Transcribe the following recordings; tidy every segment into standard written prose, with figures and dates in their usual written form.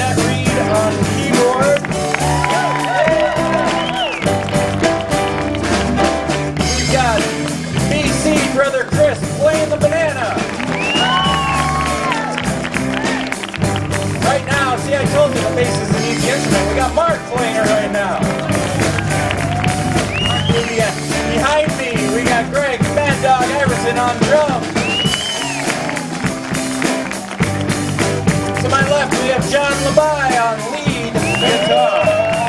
Jack Reed on keyboard. We've got BC Brother Chris playing the banana. Right now, see, I told you the bass is an easy instrument. We got Mark playing it right now. Behind me, we got Greg Mad Dog Iverson on drums. To my left, we have John Labai on lead guitar.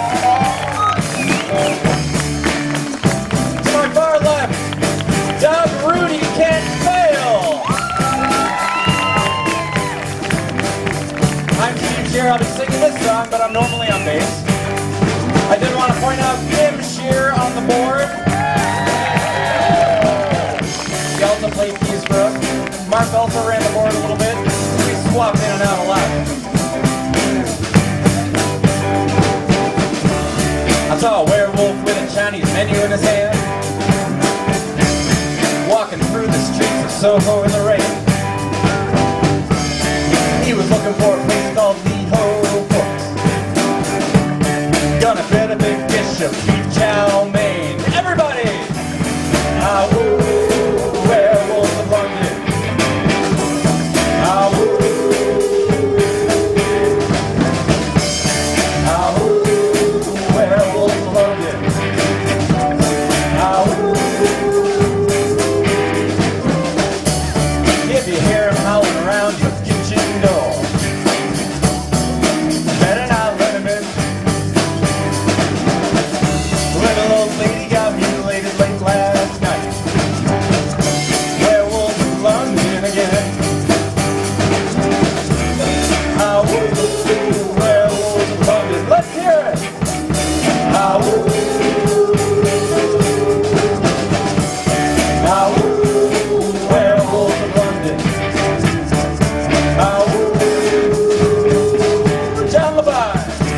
To my far left, Doug Rudy Can't Fail. I'm Steve Shear. I'll be singing this song, but I'm normally on bass. I did want to point out Tim Shear on the board. He also played keys for us. Mark also ran the board a little bit. We swapped in and out a lot. I saw a werewolf with a Chinese menu in his hand, walking through the streets of Soho in the rain. He was looking for a place called Liho Forks. Gonna fit a big dish of beef chow mein. Everybody! Ah, woo, werewolves of London. Ah, woo. Ah, woo, werewolves of London. Ah, woo. If you hear him howling around your kitchen door, better not let him in. Little old lady got mutilated late last night. Werewolves of London again. Ah, woo, werewolves of London. Let's hear it! Ah, woo. Ah, woo, werewolves of London. Ah, woo. John Labai.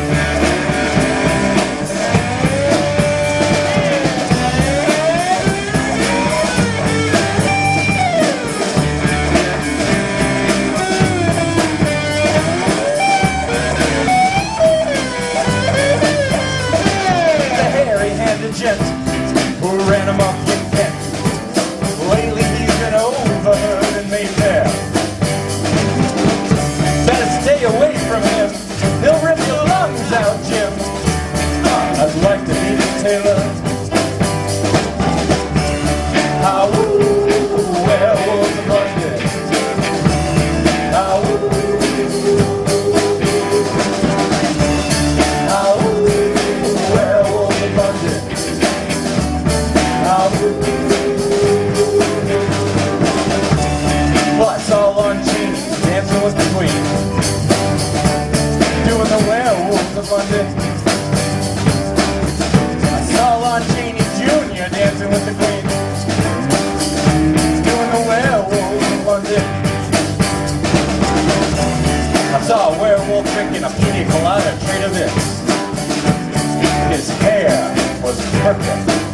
Gent who ran him up in Kent. Lately he's been overheard in Mayfair. Better stay away from him. He'll rip your lungs out, Jim. I'd like to meet a tailor. Ah, woo, werewolves of London. Ah, woo. Ah, woo, werewolves of London. Well, I saw Lon Chaney dancing with the Queen, doing the werewolves of London. I saw Lon Chaney Jr. dancing with the Queen, doing the werewolves of London. I saw a werewolf drinking a pina colada Trader Vic's. His hair was perfect.